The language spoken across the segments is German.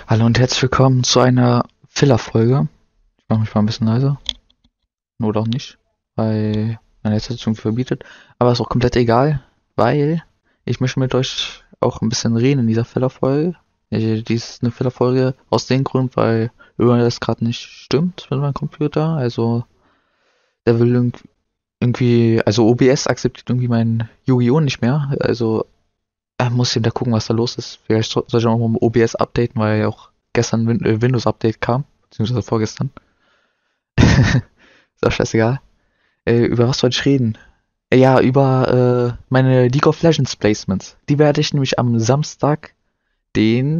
Hallo und herzlich willkommen zu einer Filler-Folge. Ich mache mich mal ein bisschen leiser. Oder auch nicht, weil meine Headset schon verbietet. Aber ist auch komplett egal, weil ich möchte mit euch auch ein bisschen reden in dieser Filler-Folge. Dies ist eine Filler-Folge aus dem Grund, weil irgendwas gerade nicht stimmt mit meinem Computer. Also der will irgendwie, also OBS akzeptiert irgendwie mein Yu-Gi-Oh! Nicht mehr. Also muss ich da gucken, was da los ist. Vielleicht soll ich auch mal OBS updaten, weil ja auch gestern Windows-Update kam, beziehungsweise vorgestern. Ist auch scheißegal. Über was soll ich reden? Ja, über meine League of Legends Placements. Die werde ich nämlich am Samstag, den,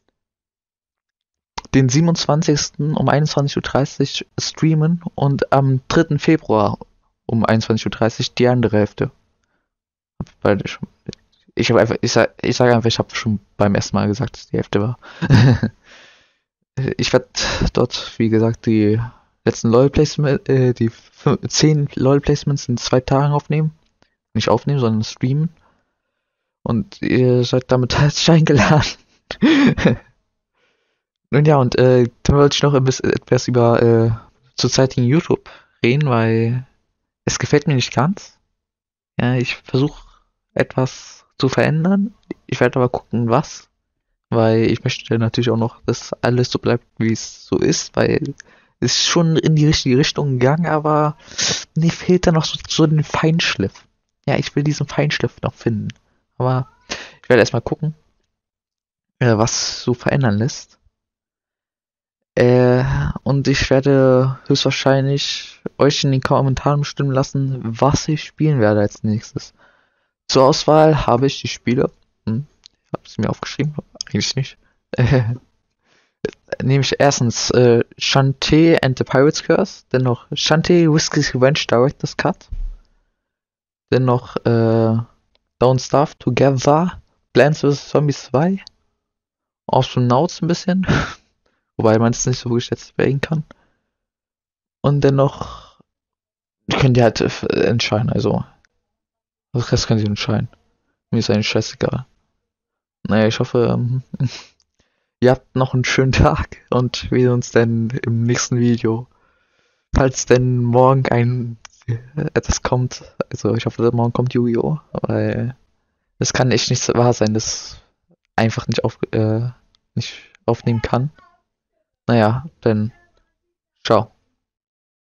den 27. um 21:30 Uhr streamen und am 3. Februar um 21:30 Uhr die andere Hälfte. Weil ich sage einfach, ich habe schon beim ersten Mal gesagt, dass die Hälfte war. Ich werde dort, wie gesagt, die letzten die 10 LOL-Placements in 2 Tagen aufnehmen. Nicht aufnehmen, sondern streamen. Und ihr seid damit herzlich eingeladen. Nun ja, und dann wollte ich noch etwas über zurzeitigen YouTube reden, weil es gefällt mir nicht ganz. Ja, ich versuche etwas zu verändern. Ich werde aber gucken, was. Weil ich möchte natürlich auch noch, dass alles so bleibt, wie es so ist, weil es ist schon in die richtige Richtung gegangen, aber mir fehlt da noch so den Feinschliff. Ja, ich will diesen Feinschliff noch finden. Aber ich werde erstmal gucken, was so verändern lässt. Äh, und ich werde höchstwahrscheinlich euch in den Kommentaren bestimmen lassen, was ich spielen werde als nächstes. Zur Auswahl habe ich die Spiele. Ich habe sie mir aufgeschrieben, eigentlich nicht. Nämlich erstens Shantae and the Pirate's Curse, dann noch Shantae Whiskey's Revenge Director's Cut, dann noch Don't Starve Together, Plants vs. Zombies 2, Astronauts ein bisschen, wobei man es nicht so wirklich jetzt wählen kann. Und dann noch, könnt ihr halt entscheiden, also, das könnt ihr entscheiden. Mir ist eigentlich scheißegal. Naja, ich hoffe, ihr habt noch einen schönen Tag und wir sehen uns dann im nächsten Video. Falls denn morgen etwas kommt, also ich hoffe, morgen kommt Yu-Gi-Oh! Weil es kann echt nicht wahr sein, dass einfach nicht aufnehmen kann. Naja, dann ciao.